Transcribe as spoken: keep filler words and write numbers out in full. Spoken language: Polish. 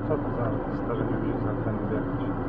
Co to za starzenie ludzi z anteny odjechać?